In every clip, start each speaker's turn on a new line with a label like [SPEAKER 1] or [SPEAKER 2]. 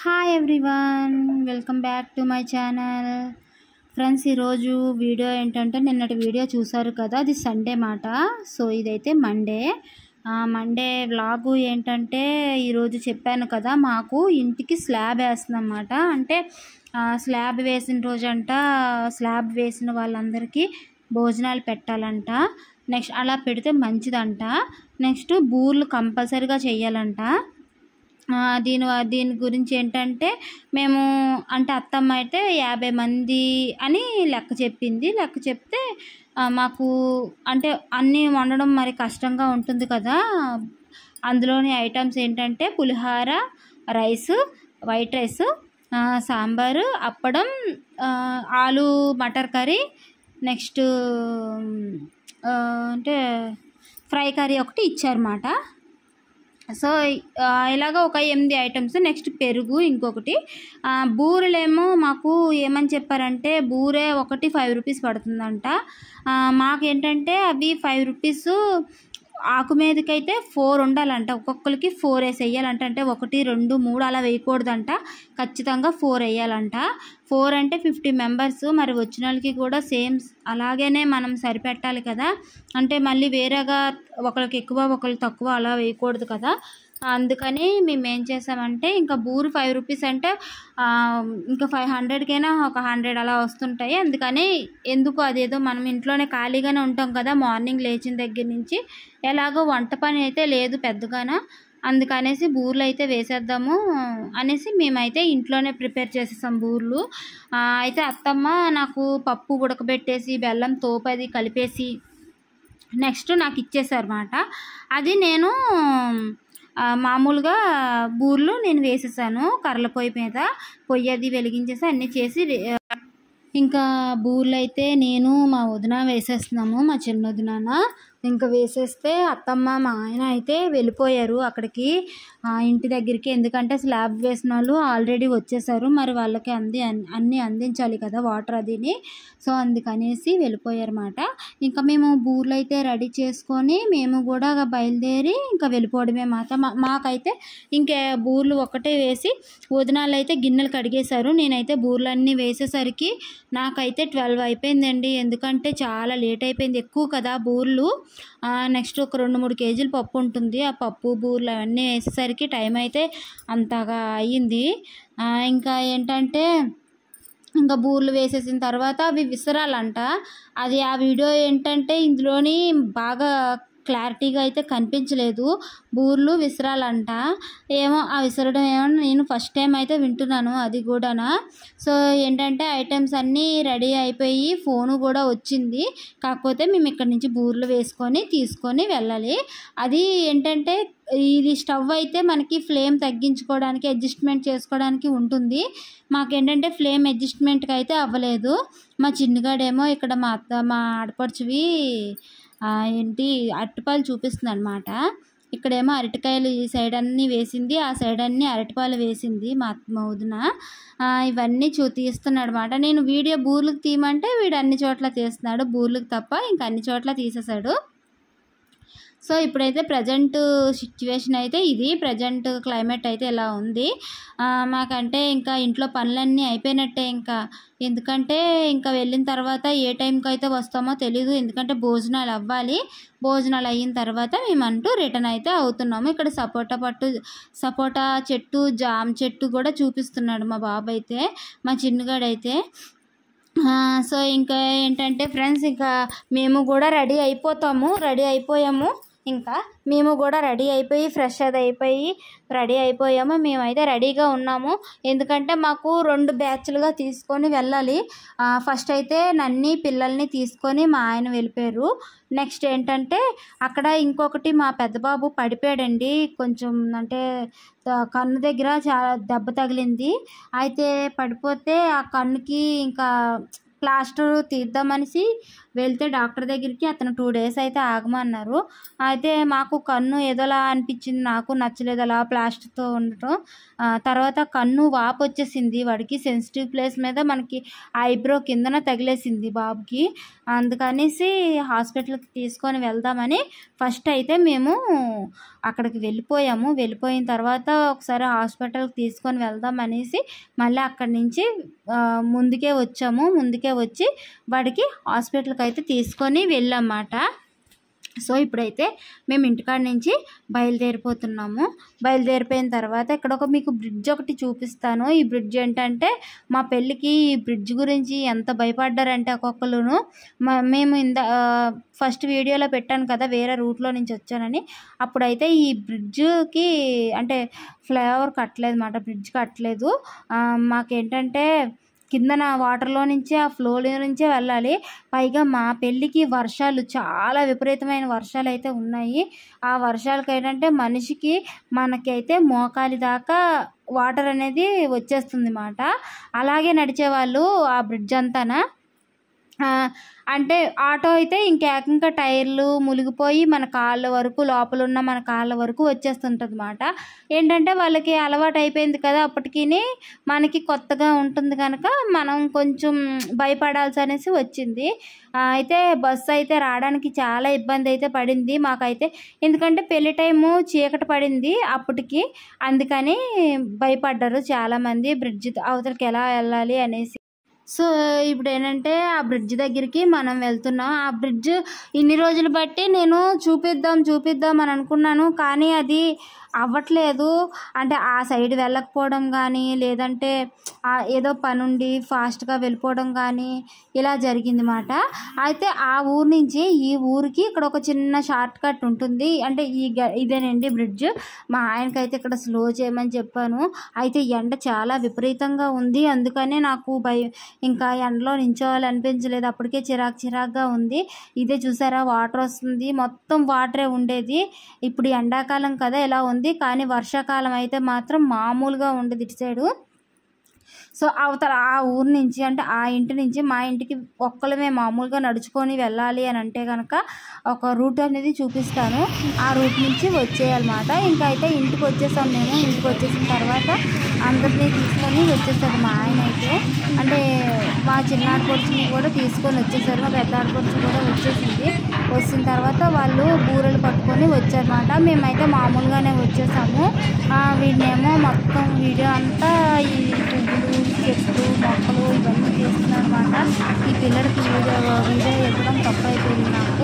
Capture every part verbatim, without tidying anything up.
[SPEAKER 1] Hi everyone, welcome back to my channel. Friends, ఈరోజు video ఏంటంటే నిన్నటి వీడియో చూసారు కదా, అది సండే మాట. సో ఇదైతే మండే మండే వ్లాగు ఏంటంటే ఈరోజు చెప్పాను కదా, మాకు ఇంటికి స్లాబ్ వేస్తుందన్నమాట. అంటే స్లాబ్ వేసిన రోజంట స్లాబ్ వేసిన వాళ్ళందరికీ భోజనాలు పెట్టాలంట. నెక్స్ట్ అలా పెడితే మంచిదంట. నెక్స్ట్ బూర్లు కంపల్సరీగా చేయాలంట. దీని దీని గురించి ఏంటంటే మేము అంటే అత్తమ్మ అయితే యాభై మంది అని లెక్క చెప్పింది. లెక్క చెప్తే మాకు అంటే అన్నీ వండడం మరి కష్టంగా ఉంటుంది కదా. అందులోని ఐటమ్స్ ఏంటంటే pulihora, rice, white rice, sambar, appadam, aloo matar curry, next అంటే ఫ్రై కర్రీ ఒకటి ఇచ్చారన్నమాట. సో ఇలాగ ఒక ఎనిమిది ఐటమ్స్. నెక్స్ట్ పెరుగు ఇంకొకటి. బూరెలేమో మాకు ఏమని చెప్పారంటే బూరె ఒకటి ఫైవ్ రూపీస్ పడుతుందంట. మాకేంటంటే అవి ఫైవ్ రూపీస్ ఆకు మీదకైతే ఫోర్ ఉండాలంట. ఒక్కొక్కరికి ఫోర్ వేసి వేయాలంట. అంటే ఒకటి రెండు మూడు అలా వేయకూడదంట, ఖచ్చితంగా ఫోర్ వేయాలంట. ఫోర్ అంటే ఫిఫ్టీ మెంబర్స్. మరి వచ్చిన వాళ్ళకి కూడా సేమ్ అలాగనే మనం సరిపెట్టాలి కదా. అంటే మళ్ళీ వేరేగా ఒకరికి ఎక్కువ ఒకరికి తక్కువ అలా వేయకూడదు కదా. అందుకని మేము ఏం చేసామంటే ఇంకా బూరు ఫైవ్ రూపీస్ అంటే ఇంకా ఫైవ్ హండ్రెడ్కైనా ఒక హండ్రెడ్ అలా వస్తుంటాయి. అందుకని ఎందుకు అదేదో మనం ఇంట్లోనే ఖాళీగానే ఉంటాం కదా, మార్నింగ్ లేచిన దగ్గర నుంచి ఎలాగో వంట పని అయితే లేదు పెద్దగానా. అందుకనేసి బూర్లు అయితే వేసేద్దాము అనేసి మేమైతే ఇంట్లోనే ప్రిపేర్ చేసేసాం బూర్లు. అయితే అత్తమ్మ నాకు పప్పు ఉడకబెట్టేసి బెల్లం తోపది కలిపేసి నెక్స్ట్ నాకు ఇచ్చేసారన్నమాట. అది నేను మామూలుగా బూర్లు నేను వేసేసాను కర్రల పొయ్యి మీద. పొయ్యి అది వెలిగించేసి అన్నీ చేసి ఇంకా బూర్లు అయితే నేను మా వదిన వేసేస్తున్నాము, మా చిన్న వదిన. ఇంకా వేసేస్తే అత్తమ్మ మా ఆయన అయితే వెళ్ళిపోయారు అక్కడికి ఇంటి దగ్గరికి. ఎందుకంటే స్లాబ్ వేసిన వాళ్ళు ఆల్రెడీ వచ్చేసారు, మరి వాళ్ళకి అంది అన్నీ అందించాలి కదా వాటర్ అదిని. సో అందుకనేసి వెళ్ళిపోయారన్నమాట. ఇంకా మేము బూర్లు అయితే రెడీ చేసుకొని మేము కూడా బయలుదేరి ఇంకా వెళ్ళిపోవడమే మాట. మాకైతే ఇంకా బూర్లు ఒకటే వేసి వదినాలు అయితే గిన్నెలు కడిగేశారు. నేనైతే బూర్లన్నీ వేసేసరికి నాకైతే ట్వెల్వ్ అయిపోయిందండి. ఎందుకంటే చాలా లేట్ అయిపోయింది, ఎక్కువ కదా బూర్లు. నెక్స్ట్ ఒక రెండు మూడు కేజీలు పప్పు ఉంటుంది. ఆ పప్పు బూర్లు అవన్నీ వేసేసరికి టైం అయితే అంతగా అయ్యింది. ఇంకా ఏంటంటే ఇంకా బూర్లు వేసేసిన తర్వాత అవి విసరాలంట. అది ఆ వీడియో ఏంటంటే ఇందులోని బాగా క్లారిటీగా అయితే కనిపించలేదు. బూర్లు విసరాలంట. ఏమో ఆ విసరడం ఏమో నేను ఫస్ట్ టైం అయితే వింటున్నాను అది కూడానా. సో ఏంటంటే ఐటమ్స్ అన్నీ రెడీ అయిపోయి ఫోను కూడా వచ్చింది. కాకపోతే మేము ఇక్కడ నుంచి బూర్లు వేసుకొని తీసుకొని వెళ్ళాలి. అది ఏంటంటే ఇది స్టవ్ అయితే మనకి ఫ్లేమ్ తగ్గించుకోవడానికి అడ్జస్ట్మెంట్ చేసుకోవడానికి ఉంటుంది. మాకేంటంటే ఫ్లేమ్ అడ్జస్ట్మెంట్కి అయితే అవ్వలేదు. మా చిన్నగాడేమో ఇక్కడ మా అత్త మా ఆడపడుచువి ఏంటి అరటిపాయలు చూపిస్తుంది అనమాట. ఇక్కడేమో అరటికాయలు ఈ సైడ్ అన్నీ వేసింది, ఆ సైడ్ అన్నీ అరటిపాయలు వేసింది మా మా వదిన. ఇవన్నీ చూ తీస్తున్నాడు అనమాట. నేను వీడియో బూర్లకు తీయమంటే వీడు అన్ని చోట్ల తీస్తున్నాడు, బూర్లకు తప్ప ఇంకా అన్ని చోట్ల తీసేశాడు. సో ఇప్పుడైతే ప్రజెంట్ సిచ్యువేషన్ అయితే ఇది, ప్రజెంట్ క్లైమేట్ అయితే ఇలా ఉంది. మాకంటే ఇంకా ఇంట్లో పనులన్నీ అయిపోయినట్టే ఇంకా. ఎందుకంటే ఇంకా వెళ్ళిన తర్వాత ఏ టైంకి అయితే వస్తామో తెలీదు. ఎందుకంటే భోజనాలు అవ్వాలి. భోజనాలు అయిన తర్వాత మేమంటూ రిటర్న్ అయితే అవుతున్నాము. ఇక్కడ సపోటా పట్టు సపోటా చెట్టు, జామ చెట్టు కూడా చూపిస్తున్నాడు మా బాబు అయితే, మా చిన్నగాడైతే. సో ఇంకా ఏంటంటే ఫ్రెండ్స్, ఇంకా మేము కూడా రెడీ అయిపోతాము రెడీ అయిపోయాము ఇంకా మేము కూడా రెడీ అయిపోయి ఫ్రెష్ అది అయిపోయి రెడీ అయిపోయాము. మేమైతే రెడీగా ఉన్నాము. ఎందుకంటే మాకు రెండు బ్యాచ్లుగా తీసుకొని వెళ్ళాలి. ఫస్ట్ అయితే నన్ని పిల్లల్ని తీసుకొని మా ఆయన వెళ్ళిపోయారు. నెక్స్ట్ ఏంటంటే అక్కడ ఇంకొకటి మా పెద్ద బాబు పడిపోయాడండి. కొంచెం అంటే కన్ను దగ్గర చాలా దెబ్బ తగిలింది. అయితే పడిపోతే ఆ కన్నుకి ఇంకా ప్లాస్టర్ తీద్దామనేసి వెళ్తే డాక్టర్ దగ్గరికి అతను టూ డేస్ అయితే ఆగమన్నారు. అయితే మాకు కన్ను ఏదోలా అనిపించింది, నాకు నచ్చలేదు అలా ప్లాస్టర్తో ఉండటం. తర్వాత కన్ను వాపు వచ్చేసింది వాడికి, సెన్సిటివ్ ప్లేస్ మీద మనకి ఐబ్రో కిందన తగిలేసింది బాబుకి. అందుకనేసి హాస్పిటల్కి తీసుకొని వెళ్దామని ఫస్ట్ అయితే మేము అక్కడికి వెళ్ళిపోయాము. వెళ్ళిపోయిన తర్వాత ఒకసారి హాస్పిటల్కి తీసుకొని వెళ్దాం అనేసి మళ్ళీ అక్కడి నుంచి ముందుకే వచ్చాము. ముందుకే వచ్చి వాడికి హాస్పిటల్కి అయితే తీసుకొని వెళ్ళామన్నమాట. సో ఇప్పుడైతే మేము ఇంటికాడ నుంచి బయలుదేరిపోతున్నాము. బయలుదేరిపోయిన తర్వాత ఇక్కడ ఒక మీకు బ్రిడ్జ్ ఒకటి చూపిస్తాను. ఈ బ్రిడ్జ్ ఏంటంటే మా పెళ్ళికి ఈ బ్రిడ్జ్ గురించి ఎంత భయపడ్డారంటే ఒక్కొక్కరును. మేము ఇందా ఫస్ట్ వీడియోలో పెట్టాను కదా వేరే రూట్లో నుంచి వచ్చానని. అప్పుడైతే ఈ బ్రిడ్జ్కి అంటే ఫ్లైఓవర్ కట్టలేదు అన్నమాట, బ్రిడ్జ్ కట్టలేదు. మాకేంటంటే కిందన వాటర్లో నుంచి ఆ ఫ్లోలో నుంచే వెళ్ళాలి. పైగా మా పెళ్ళికి వర్షాలు చాలా విపరీతమైన వర్షాలు అయితే ఉన్నాయి. ఆ వర్షాలకి ఏంటంటే మనిషికి మనకైతే మోకాలి దాకా వాటర్ అనేది వచ్చేస్తుంది అన్నమాట. అలాగే నడిచేవాళ్ళు ఆ బ్రిడ్జ్ అంతానా. అంటే ఆటో అయితే ఇంకేకంగా టైర్లు మునిగిపోయి మన కాళ్ళ వరకు లోపల ఉన్న మన కాళ్ళ వరకు వచ్చేస్తుంటుంది అన్నమాట. ఏంటంటే వాళ్ళకి అలవాటు అయిపోయింది కదా, అప్పటికి మనకి కొత్తగా ఉంటుంది కనుక మనం కొంచెం భయపడాల్సి అనేసి వచ్చింది. అయితే బస్సు అయితే రావడానికి చాలా ఇబ్బంది అయితే పడింది మాకైతే. ఎందుకంటే పెళ్లి టైము చీకటి పడింది అప్పటికి, అందుకని భయపడ్డారు చాలామంది బ్రిడ్జ్ అవతలకి ఎలా వెళ్ళాలి అనేసి. సో ఇప్పుడు ఏంటంటే ఆ బ్రిడ్జ్ దగ్గరికి మనం వెళ్తున్నాం. ఆ బ్రిడ్జ్ ఇన్ని రోజులు బట్టి నేను చూపిద్దాం చూపిద్దాం అని అనుకున్నాను, కానీ అది అవ్వట్లేదు. అంటే ఆ సైడ్ వెళ్ళకపోవడం కానీ లేదంటే ఏదో పనుండి ఫాస్ట్గా వెళ్ళిపోవడం కానీ ఇలా జరిగింది మాట. అయితే ఆ ఊరు నుంచి ఈ ఊరికి ఇక్కడ ఒక చిన్న షార్ట్ కట్ ఉంటుంది. అంటే ఈ ఇదేనండి బ్రిడ్జ్. మా ఆయనకైతే ఇక్కడ స్లో చేయమని చెప్పాను. అయితే ఎండ చాలా విపరీతంగా ఉంది, అందుకనే నాకు భయం, ఇంకా ఎండలో నించోవాలనిపించలేదు. అప్పటికే చిరాకు చిరాకుగా ఉంది. ఇదే చూసారా వాటర్ వస్తుంది, మొత్తం వాటరే ఉండేది. ఇప్పుడు ఎండాకాలం కదా ఇలా ఉంది, కానీ వర్షాకాలం అయితే మాత్రం మామూలుగా ఉండదు ఇటు సైడు. సో అవతల ఆ ఊరు నుంచి అంటే ఆ ఇంటి నుంచి మా ఇంటికి ఒక్కలమే మామూలుగా నడుచుకొని వెళ్ళాలి అని అంటే కనుక ఒక రూట్ అనేది చూపిస్తాను. ఆ రూట్ నుంచి వచ్చేయాలన్నమాట. ఇంకా అయితే ఇంటికి వచ్చేసాం మేము. ఇంటికి వచ్చేసిన తర్వాత అందరినీ తీసుకొని వచ్చేసారు మా ఆయన అయితే. అంటే మా చిన్నాడు పొడిచిని కూడా తీసుకొని వచ్చేసారు, మా పెద్ద ఆడపడుచు కూడా వచ్చేసింది. వచ్చిన తర్వాత వాళ్ళు బూరెలు పట్టుకొని వచ్చారన్నమాట. మేమైతే మామూలుగానే వచ్చేసాము. వీడినేమో మొత్తం వీడియో అంతా ఈ పువ్వులు చెట్లు మొక్కలు ఇవన్నీ చేస్తున్నాను అనమాట. ఈ పిల్లలకి వీడియో వీడియో ఇవ్వడం తప్పు అయిపోయింది నాకు.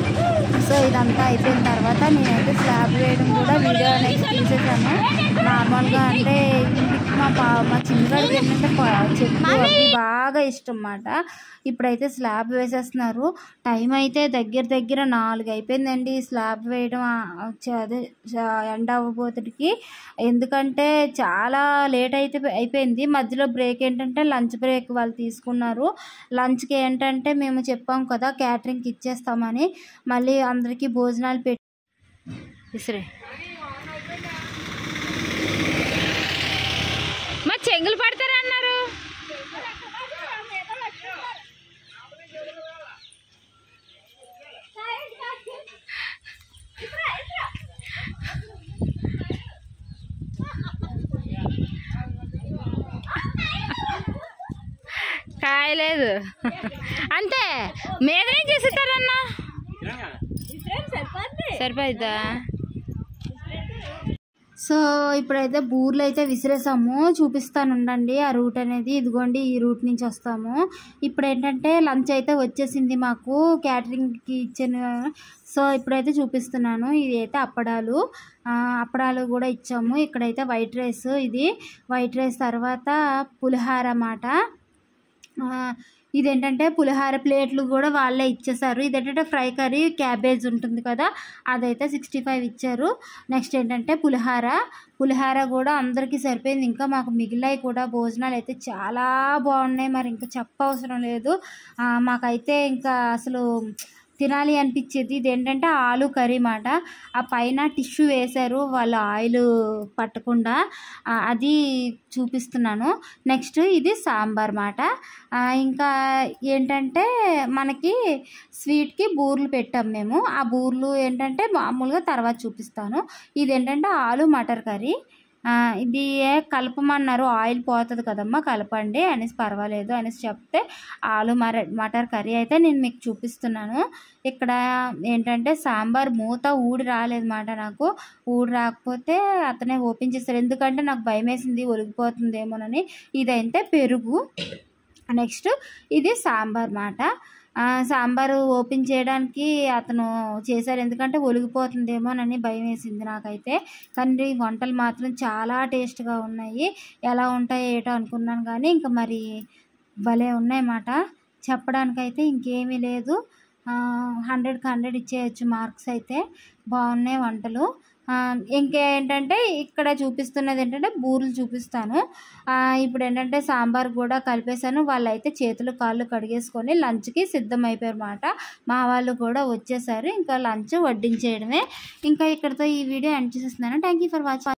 [SPEAKER 1] సో ఇదంతా అయిపోయిన తర్వాత నేనైతే స్లాబ్ వేయడం కూడా వీడియో అనేది తీసేసాను. నార్మల్గా అంటే మా పా మా చిన్నగాడికి ఏంటంటే చెట్లు అవి బాగా ఇష్టం అన్నమాట. ఇప్పుడైతే స్లాబ్ వేసేస్తున్నారు. టైం అయితే దగ్గర దగ్గర నాలుగు అయిపోయిందండి స్లాబ్ వేయడం. అదే ఎండ అవ్వబోతుడికి, ఎందుకంటే చాలా లేట్ అయితే అయిపోయింది. మధ్యలో బ్రేక్ ఏంటంటే లంచ్ బ్రేక్ వాళ్ళు తీసుకున్నారు. లంచ్కి ఏంటంటే మేము చెప్పాం కదా క్యాటరింగ్కి ఇచ్చేస్తామని, మళ్ళీ అందరికీ భోజనాలు పెట్టి ఇసరే మా చెంగులు పడతారా అన్నారు. కాయలేదు అంతే, మీద ఏం చేసేస్తారన్నా సరిపోద్దా. సో ఇప్పుడైతే బూర్లు అయితే విసిరేసాము, చూపిస్తాను ఉండండి ఆ రూట్ అనేది. ఇదిగోండి ఈ రూట్ నుంచి వస్తాము. ఇప్పుడు ఏంటంటే లంచ్ అయితే వచ్చేసింది మాకు క్యాటరింగ్కి ఇచ్చిన. సో ఇప్పుడైతే చూపిస్తున్నాను. ఇది అయితే అప్పడాలు అప్పడాలు కూడా ఇచ్చాము. ఇక్కడైతే వైట్ రైస్, ఇది వైట్ రైస్ తర్వాత పులిహార అన్నమాట. ఇదేంటంటే పులిహార ప్లేట్లు కూడా వాళ్ళే ఇచ్చేసారు. ఇదేంటంటే ఫ్రై కర్రీ క్యాబేజ్ ఉంటుంది కదా, అదైతే సిక్స్టీ ఫైవ్ ఇచ్చారు. నెక్స్ట్ ఏంటంటే పులిహార పులిహార కూడా అందరికీ సరిపోయింది. ఇంకా మాకు మిగిలాయి కూడా. భోజనాలు అయితే చాలా బాగున్నాయి, మరి ఇంకా చెప్పవసరం లేదు. మాకైతే ఇంకా అసలు తినాలి అనిపించేది. ఇదేంటంటే ఆలు కర్రీ మాట. ఆ పైన టిష్యూ వేశారు వాళ్ళు ఆయిల్ పట్టకుండా, అది చూపిస్తున్నాను. నెక్స్ట్ ఇది సాంబార్ మాట. ఇంకా ఏంటంటే మనకి స్వీట్కి బూర్లు పెట్టాం మేము. ఆ బూర్లు ఏంటంటే మామూలుగా తర్వాత చూపిస్తాను. ఇదేంటంటే ఆలు మటర్ కర్రీ. ఇది కలపమన్నారు, ఆయిల్ పోతుంది కదమ్మా కలపండి అనేసి, పర్వాలేదు అనేసి చెప్తే ఆలు మర మటర్ కర్రీ అయితే నేను మీకు చూపిస్తున్నాను. ఇక్కడ ఏంటంటే సాంబార్ మూత ఊడి రాలేదన్నమాట, నాకు ఊడి రాకపోతే అతనే ఓపెన్ చేస్తారు, ఎందుకంటే నాకు భయం వేసింది ఒలిగిపోతుందేమోనని. ఇదైతే పెరుగు, నెక్స్ట్ ఇది సాంబార్ మాట. సాంబారు ఓపెన్ చేయడానికి అతను చేశారు, ఎందుకంటే ఒలిగిపోతుందేమోనని భయం వేసింది నాకైతే. కానీ వంటలు మాత్రం చాలా టేస్ట్గా ఉన్నాయి. ఎలా ఉంటాయో ఏటో అనుకున్నాను, కానీ ఇంకా మరి భలే ఉన్నాయన్నమాట. చెప్పడానికైతే ఇంకేమీ లేదు, హండ్రెడ్కి హండ్రెడ్ ఇచ్చేయచ్చు మార్క్స్ అయితే. బాగున్నాయి వంటలు. ఇంకేంటంటే ఇక్కడ చూపిస్తున్నది ఏంటంటే బూరెలు చూపిస్తాను. ఇప్పుడు ఏంటంటే సాంబార్ కూడా కలిపేశాను. వాళ్ళైతే చేతులు కాళ్ళు కడిగేసుకొని లంచ్కి సిద్ధం అయిపోయారు అన్నమాట. మా వాళ్ళు కూడా వచ్చేసారు, ఇంకా లంచ్ వడ్డించేయడమే. ఇంకా ఇక్కడితో ఈ వీడియో ఎండ్ చేసేస్తున్నాను. Thank you for watching.